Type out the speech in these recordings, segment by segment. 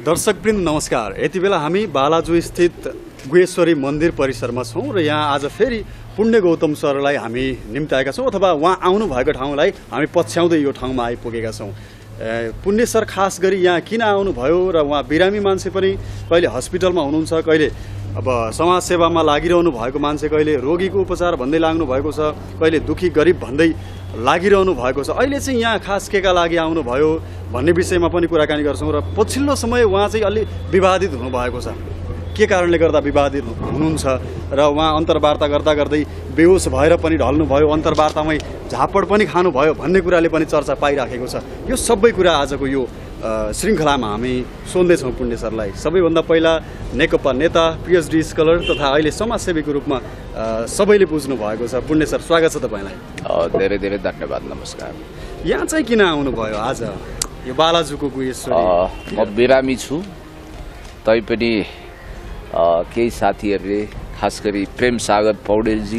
दर्शकवृन्द नमस्कार। यति बेला हामी बालाजु स्थित गुहेश्वरी मन्दिर परिसरमा छौँ र यहाँ आज फेरि पुण्य गौतम सरलाई हामी निम्ताएका छौँ अथवा उहाँ आउनु भएको ठाउँलाई हामी पछ्याउँदै यो ठाउँमा आइपुगेका छौँ। पुण्य सर खास गरी यहाँ किन आउनुभयो र उहाँ बिरामी मान्छे पनि कहिले हस्पिटलमा हुनुहुन्छ, कहिले अब समाजसेवामा लागिरहनु भएको मान्छे, कहिले रोगीको उपचार भन्दै लाग्नु भएको छ, कहिले दुखी गरिब भन्दै लागिरहनु भएको छ। अहिले चाहिँ यहाँ खास केका लागि आउनुभयो भन्ने विषयमा पनि कुराकानी गर्छौँ र पछिल्लो समय उहाँ चाहिँ अलि विवादित हुनुभएको छ। के कारणले गर्दा विवादित हुनुहुन्छ र उहाँ अन्तर्वार्ता गर्दा गर्दै बेहोस भएर पनि ढल्नुभयो, अन्तर्वार्तामै झापड पनि खानुभयो भन्ने कुराले पनि चर्चा पाइराखेको छ। यो सबै कुरा आजको यो श्रृङ्खलामा हामी सोध्दैछौँ पुण्य सरलाई। सबैभन्दा पहिला नेकपा नेता, पिएचडी स्कलर तथा अहिले समाजसेवीको रूपमा सबैले बुझ्नु भएको छ। पुण्य सर, स्वागत छ तपाईँलाई। धेरै धेरै धन्यवाद, नमस्कार। यहाँ चाहिँ किन आउनुभयो आज यो बालाजुको गुहेश्वरी? म बिरामी छु, तैपनि केही साथीहरूले खास गरी प्रेम सागर पौडेलजी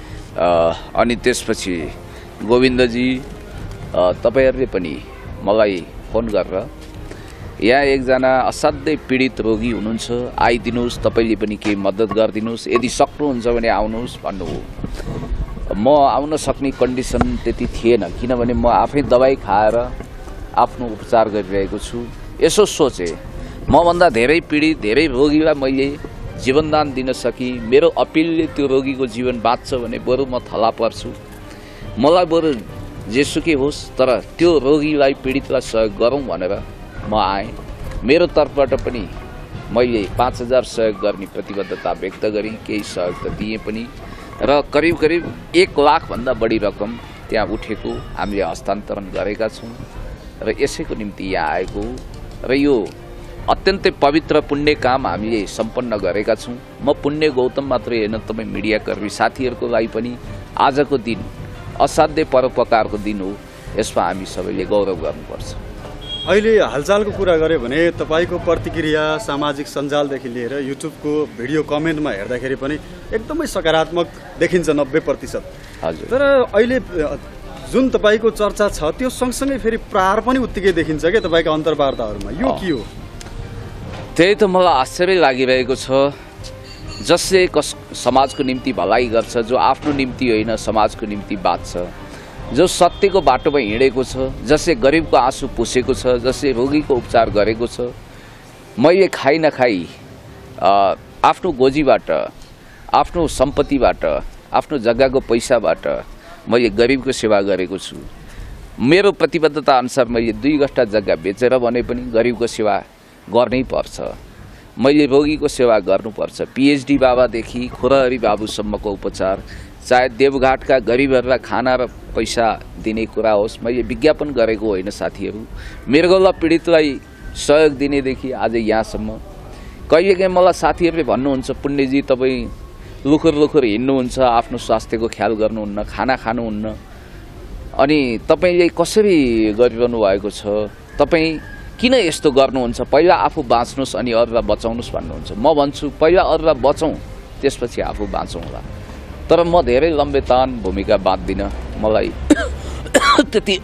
अनि त्यसपछि गोविन्दजी तपाईँहरूले पनि मलाई फोन गरेर यहाँ एकजना असाध्यै पीडित रोगी हुनुहुन्छ, आइदिनुहोस्, तपाईँले पनि केही मद्दत गरिदिनुहोस्, यदि सक्नुहुन्छ भने आउनुहोस् भन्नुभयो। म आउन सक्ने कन्डिसन त्यति थिएन, किनभने म आफै दबाई खाएर आफ्नो उपचार गरिरहेको छु। यसो सोचे मभन्दा धेरै पीडित, धेरै रोगीलाई मैले जीवनदान दिन सकी, मेरो अपिलले त्यो रोगीको जीवन बाँच्छ भने बरु म थला पर्छु। मलाई बरु जेसुकै होस्, तर त्यो रोगीलाई, पीडितलाई सहयोग गरौँ भनेर म आएँ। मेरो तर्फबाट पनि मैले 5000 सहयोग गर्ने प्रतिबद्धता व्यक्त गरेँ, केही सहयोग त दिएँ पनि र करिब करिब 1 लाखभन्दा बढी रकम त्यहाँ उठेको हामीले हस्तान्तरण गरेका छौँ र यसैको निम्ति यहाँ आएको र यो अत्यन्तै पवित्र पुण्य काम हामीले सम्पन्न गरेका छौँ। म पुण्य गौतम मात्रै होइन, तपाईँ मिडियाकर्मी साथीहरूको लागि पनि आजको दिन असाध्य परोपकारको दिन हो, यसमा हामी सबैले गौरव गर्नुपर्छ। अहिले हालचालको कुरा गऱ्यो भने तपाईँको प्रतिक्रिया सामाजिक सञ्जालदेखि लिएर युट्युबको भिडियो कमेन्टमा हेर्दाखेरि पनि एकदमै सकारात्मक देखिन्छ, 90%। हजुर। तर अहिले जुन तपाईँको चर्चा छ त्यो सँगसँगै फेरि प्रहार पनि उत्तिकै देखिन्छ क्या तपाईँका अन्तर्वार्ताहरूमा, यो के हो? त्यही त मलाई आश्चर्य लागिरहेको छ। जसले समाजको निम्ति भलाइ गर्छ, जो आफ्नो निम्ति होइन समाजको निम्ति बाँच्छ, जो सत्यको बाटोमा हिँडेको छ, जसले गरिबको आँसु पुसेको छ, जसले रोगीको उपचार गरेको छ, मैले खाइ नखाई आफ्नो गोजीबाट, आफ्नो सम्पत्तिबाट, आफ्नो जग्गाको पैसाबाट मैले गरिबको सेवा गरेको छु। मेरो प्रतिबद्धता अनुसार मैले 2 गट्टा जग्गा बेचेर भने पनि गरिबको सेवा गर्नै पर्छ। मैले रोगीको सेवा गर्नुपर्छ। पिएचडी बाबादेखि खोरहरी बाबुसम्मको उपचार, चाहे देवघाटका गरिबहरूलाई खाना र पैसा दिने कुरा होस्, मैले विज्ञापन गरेको होइन साथीहरू। मृगौला पीडितलाई सहयोग दिनेदेखि आज यहाँसम्म। कहिलेकाहीँ मलाई साथीहरूले भन्नुहुन्छ, पुण्यजी तपाईँ लुखुर लुखुर हिँड्नुहुन्छ, आफ्नो स्वास्थ्यको ख्याल गर्नुहुन्न, खाना खानुहुन्न, अनि तपाईँले कसरी गरिरहनु भएको छ, तपाईँ किन यस्तो गर्नुहुन्छ, पहिला आफू बाँच्नुहोस् अनि अरूलाई बचाउनुहोस् भन्नुहुन्छ। म भन्छु पहिला अरूलाई बचाउँ, त्यसपछि आफू बाँचौँला। तर म धेरै लम्बेतान भूमिका बाँच्दिनँ, मलाई त्यति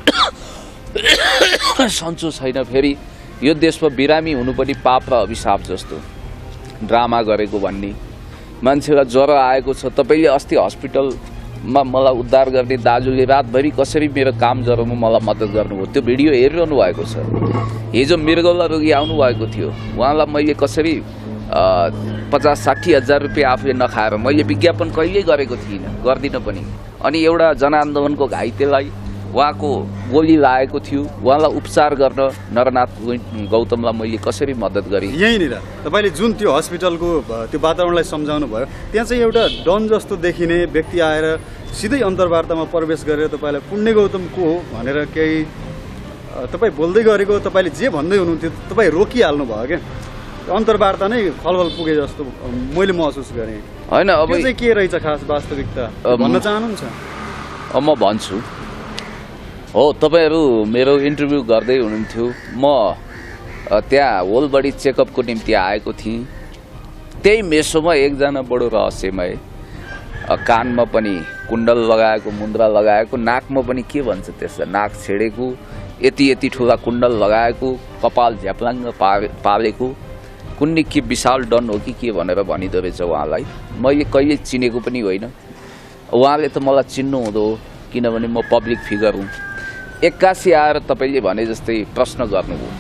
सन्चो छैन। फेरि यो देशमा बिरामी हुनु पनि पाप र अभिशाप जस्तो ड्रामा गरेको भन्ने। मान्छेलाई ज्वरो आएको छ, तपाईँले अस्ति हस्पिटलमा मलाई उद्धार गर्ने दाजुले रातभरि कसरी मेरो काम ज्वरोमा मलाई मद्दत गर्नुभयो, त्यो भिडियो हेरिरहनु भएको छ। हिजो मृगौला रोगी आउनु भएको थियो, उहाँलाई मैले कसरी 50-60 हजार रुपियाँ आफूले नखाएर मैले विज्ञापन कहिल्यै गरेको थिइनँ, गर्दिनँ पनि। अनि एउटा जनआन्दोलनको घाइतेलाई उहाँको गोली लागेको थियो, उहाँलाई उपचार गर्न नरनाथ गौतमलाई मैले कसरी मद्दत गरेँ। यहीँनिर तपाईँले जुन त्यो हस्पिटलको त्यो वातावरणलाई सम्झाउनु भयो, त्यहाँ चाहिँ एउटा डन जस्तो देखिने व्यक्ति आएर सिधै अन्तर्वार्तामा प्रवेश गरेर तपाईँलाई पुण्य गौतम को हो भनेर केही तपाईँ बोल्दै गरेको, तपाईँले जे भन्दै हुनुहुन्थ्यो तपाईँ रोकिहाल्नु भयो क्या, अन्तर्वार्ता नै फलफल पुगे जस्तो मैले महसुस गरेँ। होइन, अब चाहिँ के रहेछ खास वास्तविकता भन्न चाहनुहुन्छ? म भन्छु। हो, तपाईँहरू मेरो इन्टरभ्यू गर्दै हुनुहुन्थ्यो, म त्यहाँ होल बडी चेकअपको निम्ति आएको थिएँ। त्यही मेसोमा एकजना बडो रहस्यमय, कानमा पनि कुण्डल लगाएको, मुन्द्रा लगाएको, नाकमा पनि के भन्छ त्यसलाई, नाक छेडेको यति ठुला कुण्डल लगाएको, कपाल झ्याप्लाङ्ग पालेको, कुन्नी के विशाल डन हो कि के भनेर भनिदो रहेछ उहाँलाई। मैले कहिले चिनेको पनि होइन, उहाँले त मलाई चिन्नु हुँदो हो किनभने म पब्लिक फिगर हुँ। 81 आएर तपाईँले भने जस्तै प्रश्न गर्नुभयो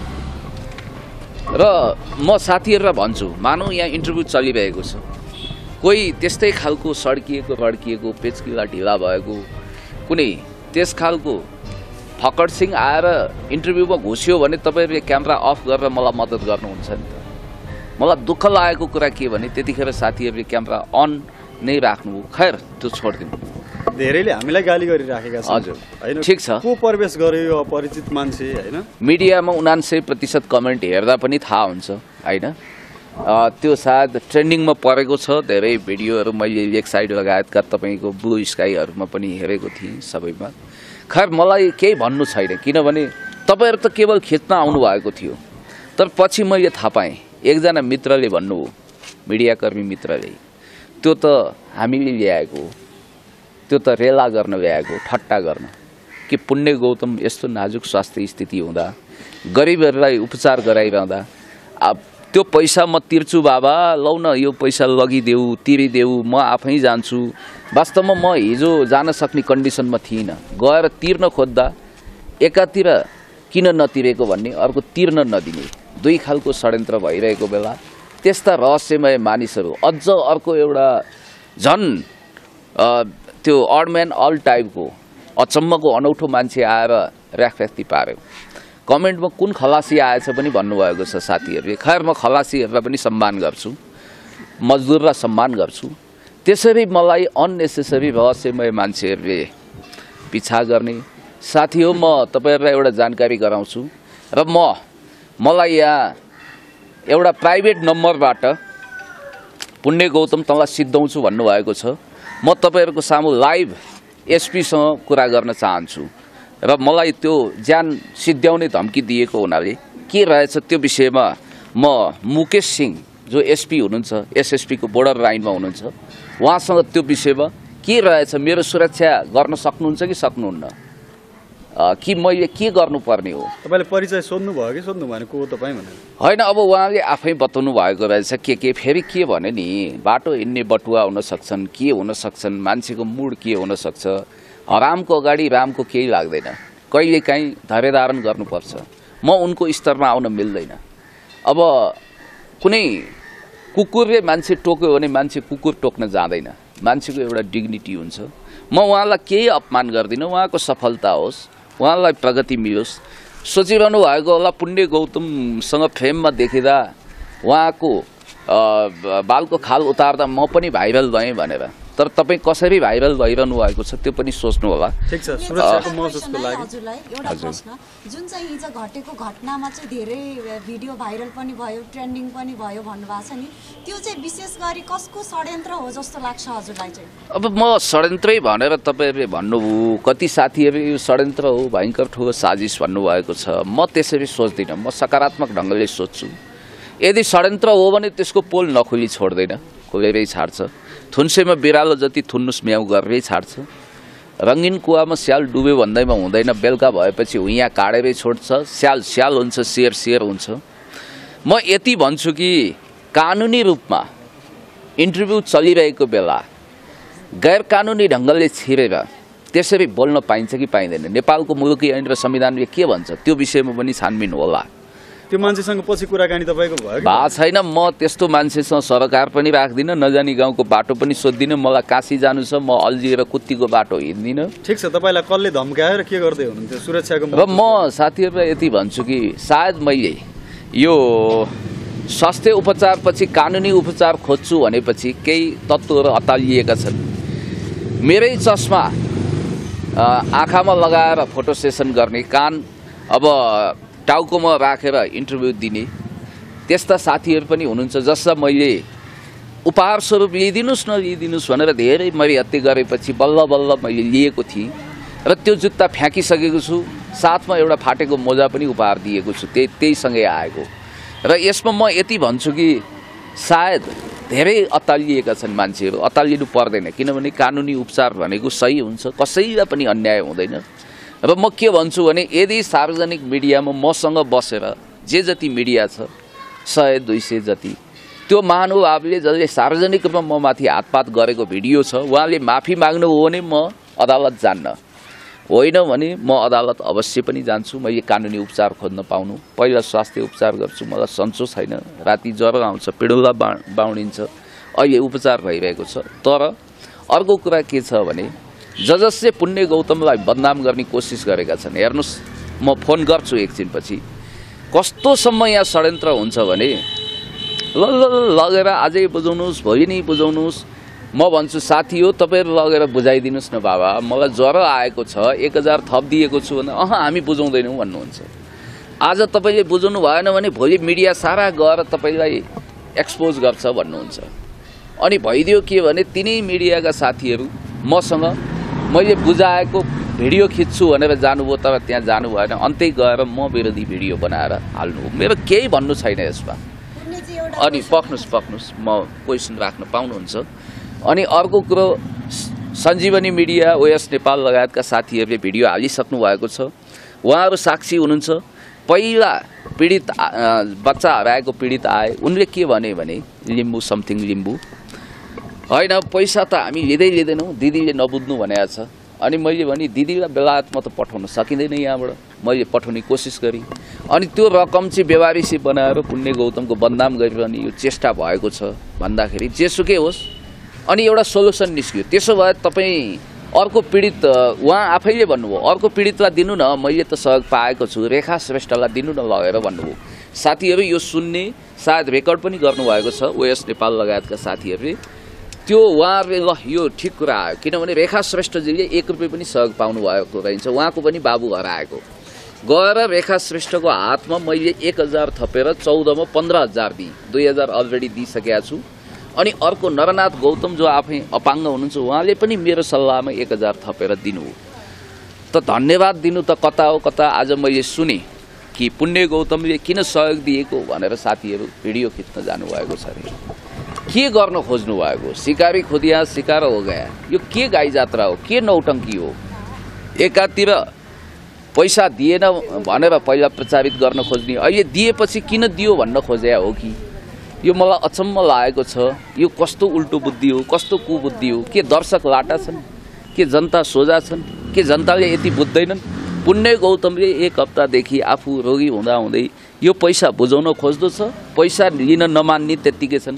र म साथीहरूलाई भन्छु, मानौ यहाँ इन्टरभ्यू चलिरहेको छ, कोही त्यस्तै खालको सड्किएको रड्किएको पेचकिला ढिला भएको कुनै त्यस खालको फकड सिंह आएर इन्टरभ्यूमा घुस्यो भने तपाईँहरूले क्यामेरा अफ गरेर मलाई मद्दत गर्नुहुन्छ नि त। मलाई दुःख लागेको कुरा के भने त्यतिखेर साथीहरूले क्यामेरा अन नै राख्नुभयो। खैर त्यो छोडिदिनु। धेरैले हामीलाई गाली गरिराखेका छन्। हजुर ठिक छ, को प्रवेश गर्यो यो अपरिचित मान्छे हैन। मिडियामा 79% कमेन्ट हेर्दा पनि थाहा हुन्छ हैन। त्यो सायद ट्रेन्डिङमा परेको छ। धेरै भिडियोहरू मैले लेक साइड लगायतका तपाईँको ब्लू स्काईहरूमा पनि हेरेको थिएँ सबैमा। खैर मलाई केही भन्नु छैन किनभने तपाईँहरू त केवल खेच्न आउनुभएको थियो। तर पछि मैले थाहा पाएँ एकजना मित्रले भन्नुभयो, मिडियाकर्मी मित्रले, त्यो त हामीले ल्याएको हो, त्यो त रेला गर्न ल्याएको, ठट्टा गर्न कि पुण्य गौतम यस्तो नाजुक स्वास्थ्य स्थिति हुँदा गरिबहरूलाई उपचार गराइरहँदा त्यो पैसा म तिर्छु बाबा, लौ न यो पैसा लगिदेऊ, तिरिदेऊ, म आफै जान्छु। वास्तवमा म हिजो जान सक्ने कन्डिसनमा थिइनँ। गएर तिर्न खोज्दा एकातिर किन नतिरेको भन्ने, अर्को तिर्न नदिने, दुई खालको षड्यन्त्र भइरहेको बेला त्यस्ता रहस्यमय मानिसहरू, अझ अर्को एउटा झन् त्यो अडम्यान अल टाइपको अचम्मको अनौठो मान्छे आएर र्याखर्याख्ती पार्यो। कमेन्टमा कुन खलासी आएछ पनि भन्नुभएको छ साथीहरूले। खैर म खलासीहरूलाई पनि सम्मान गर्छु, मजदुरलाई सम्मान गर्छु। त्यसरी मलाई अननेसेसरी रहस्यमय मान्छेहरूले पिछा गर्ने। साथी हो, म तपाईँहरूलाई एउटा जानकारी गराउँछु र मलाई यहाँ एउटा प्राइभेट नम्बरबाट पुण्य गौतम तँलाई सिद्धाउँछु भन्नुभएको छ। म तपाईँहरूको सामु लाइभ एसपीसँग कुरा गर्न चाहन्छु र मलाई त्यो ज्यान सिद्ध्याउने धम्की दिएको हुनाले के रहेछ त्यो विषयमा म मुकेश सिंह जो एसपी हुनुहुन्छ, एसएसपीको बोर्डर लाइनमा हुनुहुन्छ, उहाँसँग त्यो विषयमा के रहेछ, मेरो सुरक्षा गर्न सक्नुहुन्छ कि सक्नुहुन्न, कि मैले के गर्नुपर्ने हो। तपाईँले परिचय सोध्नु भयो कि सोध्नु भएन को हो तपाईँ भनेर? होइन, अब उहाँले आफै बताउनु भएको रहेछ के फेरि के भने नि, बाटो हिँड्ने बटुवा हुन सक्छन्, के हुन सक्छन्, मान्छेको मुड के हुन सक्छ। हरामको अगाडि रामको केही लाग्दैन, कहिलेकाहीँ धैर्य धारण गर्नुपर्छ। म उनको स्तरमा आउन मिल्दैन। अब कुनै कुकुरले मान्छे टोक्यो भने मान्छे कुकुर टोक्न जाँदैन, मान्छेको एउटा डिग्निटी हुन्छ। म उहाँलाई केही अपमान गर्दिनँ, उहाँको सफलता होस्, उहाँलाई प्रगति मिलोस्। सोचिरहनु भएको होला पुण्य गौतमसँग फ्रेममा देखिँदा उहाँको बालको खाल उतार्दा म पनि भाइरल भएँ भनेर। तर तपाईँ कसरी भाइरल भइरहनु भएको छ त्यो पनि सोच्नु होला। ठिक छ, सुरक्षाको महसुसको लागि हजुरलाई एउटा प्रश्न, जुन चाहिँ हिजो घटेको घटनामा चाहिँ धेरै भिडियो भाइरल पनि भयो, ट्रेन्डिङ पनि भयो भन्नुभएको छ नि, त्यो चाहिँ विशेष गरी कसको षड्यन्त्र हो जस्तो लाग्छ हजुरलाई चाहिँ? अब म षड्यन्त्रै भनेर तपाईँहरूले भन्नुभयो, कति साथीहरू यो षड्यन्त्र हो, भयङ्कर ठुलो साजिस भन्नुभएको छ। म त्यसरी सोच्दिनँ, म सकारात्मक ढङ्गले सोच्छु। यदि षड्यन्त्र हो भने त्यसको पोल नखोली छोड्दैन, खोलेरै छाड्छ। थुन्सेमा बिरालो जति थुन्नुस म्याउ गरेरै छाड्छ। रङ्गिन कुवामा स्याल डुब्यो भन्दैमा हुँदैन, बेलुका भएपछि हुइयाँ काटेरै छोड्छ। स्याल स्याल हुन्छ, शेर शेर हुन्छ। म यति भन्छु कि कानुनी रूपमा इन्टरभ्यू चलिरहेको बेला गैर कानुनी ढङ्गले छिरेर त्यसरी बोल्न पाइन्छ कि पाइँदैन? नेपालको मुलुकी ऐन र संविधानले के भन्छ त्यो विषयमा पनि छानबिन होला। त्यो मान्छेसँग पछि कुराकानी तपाईँको भयो भएको छैन। म त्यस्तो मान्छेसँग सरकार पनि राख्दिनँ, नजानी गाउँको बाटो पनि सोध्दिनँ। मलाई काशी जानु छ, म अल्झिएर कुत्तीको बाटो हिँड्दिनँ। ठिक छ, तपाईँलाई कसले धम्कायो र के गर्दै हुनुहुन्थ्यो सुरक्षाको? र म साथीहरूलाई यति भन्छु कि सायद मैले यो स्वास्थ्य उपचारपछि कानुनी उपचार खोज्छु भनेपछि केही तत्त्वहरू अतालिएका छन्। मेरै चस्मा आँखामा लगाएर फोटो सेसन गर्ने, कान अब टाउकोमा राखेर इन्टरभ्यू दिने त्यस्ता साथीहरू पनि हुनुहुन्छ जसलाई मैले उपहार स्वरूप लिइदिनुहोस् न लिइदिनुहोस् भनेर धेरै मरिहत्ते गरेपछि बल्ल बल्ल मैले लिएको थिएँ र त्यो जुत्ता फ्याँकिसकेको छु। साथमा एउटा फाटेको मोजा पनि उपहार दिएको छु, त्यहीसँगै आएको। र यसमा म यति भन्छु कि सायद धेरै अत्तालिएका छन् मान्छेहरू। अत्तालिनु पर्दैन किनभने कानुनी उपचार भनेको सही हुन्छ, कसैलाई पनि अन्याय हुँदैन। र म के भन्छु भने यदि सार्वजनिक मिडियामा मसँग बसेर जे जति मिडिया छ 100-200 जति त्यो महानुभावले जसले सार्वजनिक रूपमा म माथि हातपात गरेको भिडियो छ उहाँले माफी माग्नु हो भने म अदालत जान्न, होइन भने म अदालत अवश्य पनि जान्छु। मैले कानुनी उपचार खोज्न पाउनु, पहिला स्वास्थ्य उपचार गर्छु, मलाई सन्चो छैन, राति ज्वरो आउँछ, पिडुला बाउडिन्छ, अहिले उपचार भइरहेको छ। तर अर्को कुरा के छ भने जसले पुण्य गौतमलाई बदनाम गर्ने कोसिस गरेका छन्, हेर्नुहोस् म फोन गर्छु एकछिनपछि, कस्तोसम्म यहाँ षड्यन्त्र हुन्छ भने लगेर आजै बुझाउनुहोस्, भोलि नै बुझाउनुहोस्। म भन्छु साथी हो तपाईँहरू लगेर बुझाइदिनुहोस् न बाबा, मलाई ज्वरो आएको छ, 1000 थप दिएको छु भने हामी बुझाउँदैनौँ भन्नुहुन्छ। आज तपाईँले बुझाउनु भएन भने भोलि मिडिया सारा गएर तपाईँलाई एक्सपोज गर्छ भन्नुहुन्छ। अनि भइदियो के भने तिनै मिडियाका साथीहरू मसँग मैले बुझाएको भिडियो खिच्छु भनेर जानुभयो, तर त्यहाँ जानु भएन, अन्तै गएर म विरोधी भिडियो बनाएर हाल्नु। मेरो केही भन्नु छैन यसमा। अनि पक्नुहोस् म क्वेसन राख्न पाउनुहुन्छ। अनि अर्को कुरो सञ्जीवनी मिडिया, ओएस नेपाल लगायतका साथीहरूले भिडियो हालिसक्नु भएको छ, उहाँहरू साक्षी हुनुहुन्छ। पहिला पीडित बच्चा हराएको पीडित आए, उनले के भने लिम्बू समथिङ लिम्बू होइन, पैसा त हामी लिँदैनौँ, दिदीले नबुझ्नु भनेको छ। अनि मैले भने दिदीलाई बेलायतमा त पठाउन सकिँदैन, यहाँबाट मैले पठाउने कोसिस गरेँ। अनि त्यो रकम चाहिँ बेवारिसी बनाएर पुण्य गौतमको बदनाम गरिरहने यो चेष्टा भएको छ भन्दाखेरि जेसुकै होस्, अनि एउटा सोल्युसन निस्क्यो। त्यसो भए तपाईँ अर्को पीडित, उहाँ आफैले भन्नुभयो अर्को पीडितलाई दिनु न, मैले त सहयोग पाएको छु, रेखा श्रेष्ठलाई दिनु न लगेर भन्नुभयो। साथीहरू यो सुन्ने सायद रेकर्ड पनि गर्नुभएको छ ओएस नेपाल लगायतका साथीहरूले, त्यो उहाँहरूले ल यो ठिक कुरा आयो, किनभने रेखा श्रेष्ठजीले 1 रुपियाँ पनि सहयोग पाउनु भएको रहन्छ, उहाँको पनि बाबु हराएको। गएर रेखा श्रेष्ठको हातमा मैले 1000 थपेर 14 मा 15000 दिएँ, 2000 अलरेडी दिइसकेका छु। अनि अर्को नरनाथ गौतम जो आफै अपाङ्ग हुनुहुन्छ, उहाँले पनि मेरो सल्लाहमा 1000 थपेर दिनु। त धन्यवाद दिनु त कता हो कता। आज मैले सुने कि पुण्य गौतमले किन सहयोग दिएको भनेर साथीहरू भिडियो खिच्न जानुभएको छ अरे। के गर्न खोज्नु भएको? सिकारी खोदिया सिकार हो गया। यो के गाई जात्रा हो, के नौटङ्की हो? एकातिर पैसा दिएन भनेर पहिला प्रचारित गर्न खोज्ने, अहिले दिएपछि किन दियो भन्न खोजे हो कि? यो मलाई अचम्म लागेको छ। यो कस्तो उल्टो बुद्धि हो, कस्तो कुबुद्धि हो? के दर्शक लाटा छन्, के जनता सोझा छन्, के जनताले यति बुझ्दैनन्? पुण्य गौतमले 1 हप्तादेखि आफू रोगी हुँदै यो पैसा बुझाउन खोज्दो छ, पैसा लिन नमान्ने त्यत्तिकै छन्।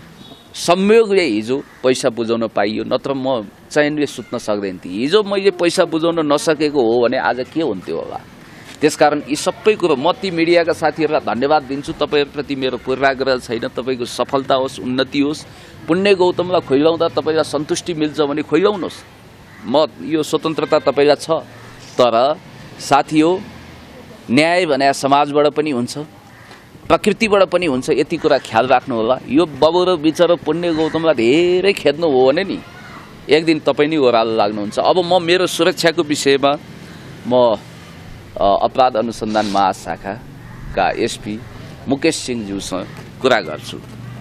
संयोगले हिजो पैसा बुझाउन पाइयो, नत्र म चैनले सुत्न सक्दैन थिएँ। हिजो मैले पैसा बुझाउन नसकेको हो भने आज के हुन्थ्यो होला? त्यसकारण यी सबै कुरो म ती मिडियाका साथीहरूलाई धन्यवाद दिन्छु। तपाईँहरूप्रति मेरो पूर्वाग्रह छैन। तपाईँको सफलता होस्, उन्नति होस्। पुण्य गौतमलाई खुइलाउँदा तपाईँलाई सन्तुष्टि मिल्छ भने खुइलाउनुहोस्, म यो स्वतन्त्रता तपाईँलाई छ। तर साथी हो, न्याय भने समाजबाट पनि हुन्छ, प्रकृतिबाट पनि हुन्छ, यति कुरा ख्याल राख्नु होला। यो बबुरो बिचरो पुण्य गौतमलाई धेरै खेद्नु हो भने नि एक दिन तपाईँ नै ओह्रालो लाग्नुहुन्छ। अब म मेरो सुरक्षाको विषयमा म अपराध अनुसन्धान महाशाखाका एसपी मुकेश सिंहज्यूसँग कुरा गर्छु।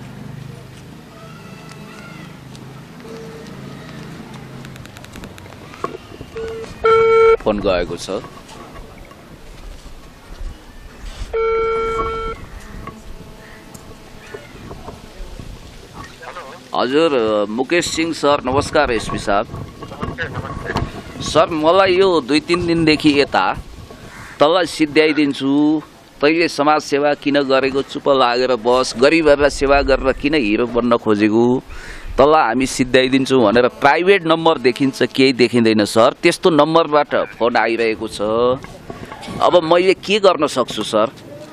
फोन गएको छ। हजुर मुकेश सिंह सर नमस्कार। एसपी साहब सर, मलाई यो 2-3 दिनदेखि यता तँलाई सिद्ध्याइदिन्छु, तैँले समाज सेवा किन गरेको, चुप लागेर बस, गरिबहरूलाई सेवा गरेर किन हिरो बन्न खोजेको, तँलाई हामी सिद्ध्याइदिन्छौँ भनेर प्राइभेट नम्बर देखिन्छ, केही देखिँदैन सर। त्यस्तो नम्बरबाट फोन आइरहेको छ। अब मैले के गर्न सक्छु सर?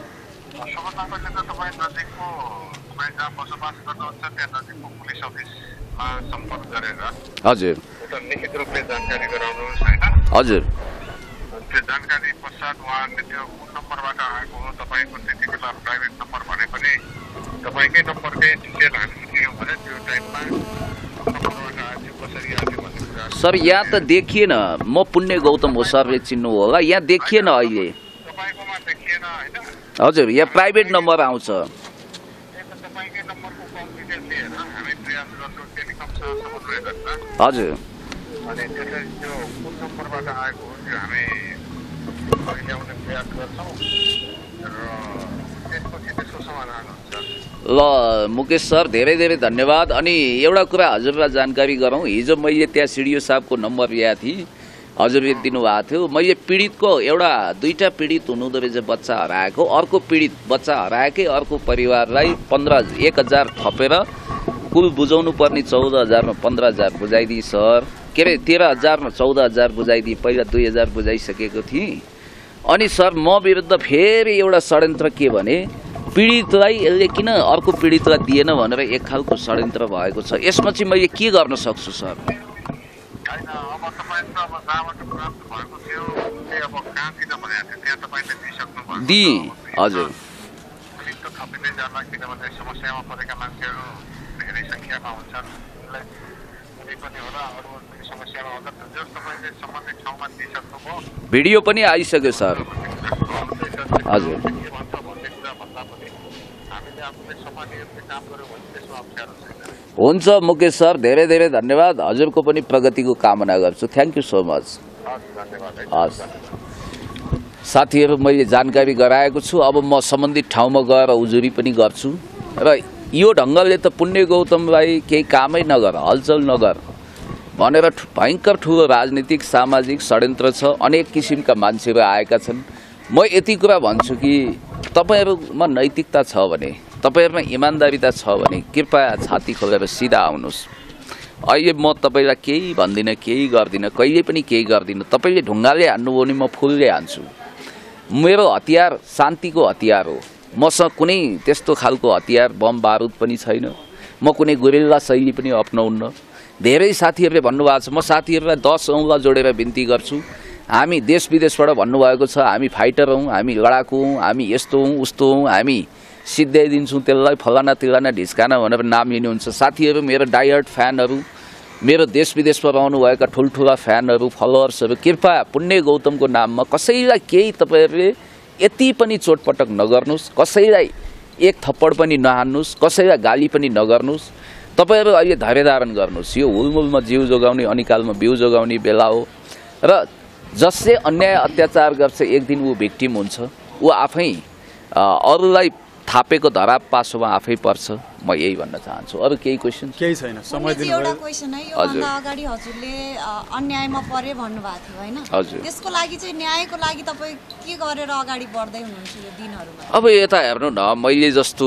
हजुर लिखित रूपले जानकारी गराउनुहोस् हैन? हजुर। त्यो जानकारी पश्चात उहाँले त्यो कुन नम्बरबाट आएको हो, तपाईँको त्यति बेला प्राइभेट नम्बर भने पनि तपाईँकै नम्बरकै डिटेल हामी दियौँ भने त्यो टाइममा नम्बरबाट आयो, कसरी आयो भन्ने कुरा। सर यहाँ त देखिएन, म पुण्य गौतम हो, सरले चिन्नु होला। यहाँ देखिएन अहिले। तपाईँकोमा देखिएन हैन? हजुर, यहाँ प्राइभेट नम्बर आउँछ। तपाईँकै नम्बरको कम डिटेल लिएर हामी प्रयास गर्छौँ टेलिकमसँग समन्वय गर्न। हजुर। अनि त्यसरी त्यो कुन नम्बरबाट आएको हो त्यो हामी ल्याउने प्रयास गर्छौँ र त्यसपछि त्यसको समाधान हुन्छ। ल मुकेश सर धेरै धेरै धन्यवाद। अनि एउटा कुरा हजुरलाई जानकारी गरौँ, हिजो मैले त्यहाँ सिडिओ साहबको नम्बर ल्याएको थिएँ, हजुरले दिनुभएको थियो। मैले पीडितको दुईटा पीडित हुनुहुँदो रहेछ बच्चा हराएको, अर्को पीडित बच्चा हराएकै अर्को परिवारलाई 1,000 थपेर कुल बुझाउनु पर्ने 14,000 मा 15,000 बुझाइदिए सर, के अरे 13,000 मा 14,000 बुझाइदिए, पहिला 2,000 बुझाइसकेको थिएँ। अनि सर म विरुद्ध फेरि एउटा षड्यन्त्र के भने पीडितलाई यसले किन अर्को पीडितलाई दिएन भनेर एक खालको षड्यन्त्र भएको छ। यसमा चाहिँ मैले के गर्न सक्छु सर? होइन, अब तपाईँ त अब जहाँबाट प्राप्त भएको थियो अब कहाँतिर भनेको थियो त्यहाँ तपाईँले दिइसक्नु भयो। दिएँ हजुर। अलिक त थपिँदै जाला, किनभने समस्यामा परेका मान्छेहरू धेरै सङ्ख्यामा हुन्छन्, उसलाई कुनै पनि होला अरू पनि समस्यामा होला। जस तपाईँले सम्बन्धित ठाउँमा दिइसक्नु भयो, भिडियो पनि आइसक्यो सर हजुर। के भन्छ भन्ने कुरा भन्दा पनि हामीले आफूले सम्हालेर काम गऱ्यौँ भने त्यसमा अप्ठ्यारो छैन। हुन्छ मुकेश सर, धेरै धेरै धन्यवाद। हजुरको पनि प्रगतिको कामना गर्छु। Thank you so much. हस् साथीहरू, मैले जानकारी गराएको छु। अब म सम्बन्धित ठाउँमा गएर उजुरी पनि गर्छु र यो ढङ्गले त पुण्य गौतमलाई केही कामै नगर, हलचल नगर भनेर भयङ्कर ठुलो राजनीतिक सामाजिक षड्यन्त्र छ। अनेक किसिमका मान्छेहरू आएका छन्। म यति कुरा भन्छु कि तपाईँहरूमा नैतिकता छ भने, तपाईँहरूमा इमान्दारिता छ भने कृपया छाती खोलेर सिधा आउनुहोस्। अहिले म तपाईँलाई केही भन्दिनँ, केही गर्दिनँ, कहिले पनि केही गर्दिनँ। तपाईँले ढुङ्गाले हान्नुभयो भने म फुलले हान्छु। मेरो हतियार शान्तिको हतियार हो। मसँग कुनै त्यस्तो खालको हतियार बम बारुद पनि छैन। म कुनै गुरिल्ला शैली पनि अपनाउन्न। धेरै साथीहरूले भन्नुभएको छ, म साथीहरूलाई 10 औँला जोडेर बिन्ती गर्छु। हामी देश विदेशबाट भन्नुभएको छ हामी फाइटर हौँ, हामी लडाकु हौँ, हामी यस्तो हौँ उस्तो हौँ, हामी सिद्ध्याइदिन्छौँ त्यसलाई फलाना तिलाना ढिस्काना भनेर नाम लिनुहुन्छ। साथीहरू, मेरो डाइहर्ड फ्यानहरू, मेरो देश विदेशमा रहनुभएका ठुल्ठुला फ्यानहरू, फलोवर्सहरू, कृपया पुण्य गौतमको नाममा कसैलाई केही तपाईँहरूले यति पनि चोटपटक नगर्नुहोस्, कसैलाई एक थप्पड पनि नहान्नुहोस्, कसैलाई गाली पनि नगर्नुहोस्। तपाईँहरू अहिले धैर्य धारण गर्नुहोस्। यो हुलमुलमा जिउ जोगाउने, अनिकालमा बिउ जोगाउने बेला हो र जसले अन्याय अत्याचार गर्छ एक दिन ऊ भिक्टिम हुन्छ। ऊ आफै अरूलाई थापेको धराप पासोमा आफै पर्छ। म यही भन्न चाहन्छु। अरू केही क्वेसन? केही छैन, समय दिनु। एउटा क्वेसन है, योभन्दा अगाडि हजुरले अन्यायमा परे भन्नुभएको थियो होइन? हजुर। त्यसको लागि चाहिँ न्यायको लागि तपाईँ के गरेर अगाडि बढ्दै हुनुहुन्छ यो दिनहरूमा? अब यता हेर्नु न, मैले जस्तो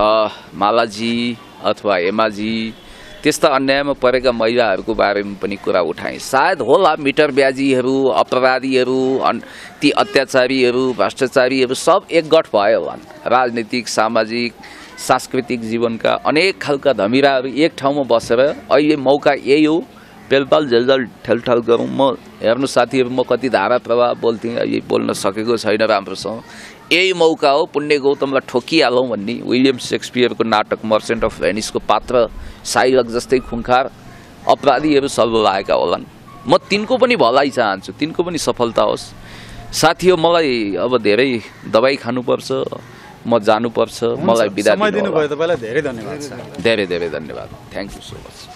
मालाजी अथवा एमाजी त्यस्ता अन्यायमा परेका महिलाहरूको बारेमा पनि कुरा उठाएँ। सायद होला मिटर ब्याजीहरू, अपराधीहरू, ती अत्याचारीहरू, भ्रष्टाचारीहरू सब एकगठ भयो होला। राजनीतिक, सामाजिक, सांस्कृतिक जीवनका अनेक खालका धमिराहरू एक ठाउँमा बसेर अहिले मौका यही हो, पेलपाल झेलझल ठेलठाल गरौँ। म हेर्नु साथीहरू, म कति धारा प्रवाह बोल्थेँ, अहिले बोल्न सकेको छैन राम्रोसँग। यही मौका हो पुण्य गौतमलाई ठोकिहालौँ भन्ने। विलियम सेक्सपियरको नाटक मर्चेन्ट अफ भेनिसको पात्र साइलक जस्तै खुङ्खार अपराधीहरू सल्लाएका होलान्। म तिनको पनि भलाइ चाहन्छु, तिनको पनि सफलता होस्। साथी हो, मलाई अब धेरै दबाई खानुपर्छ, म जानुपर्छ। मलाई बिदा दिनु। समय दिनुभयो, तपाईँलाई धेरै धन्यवाद। धेरै धेरै धन्यवाद। Thank you so much.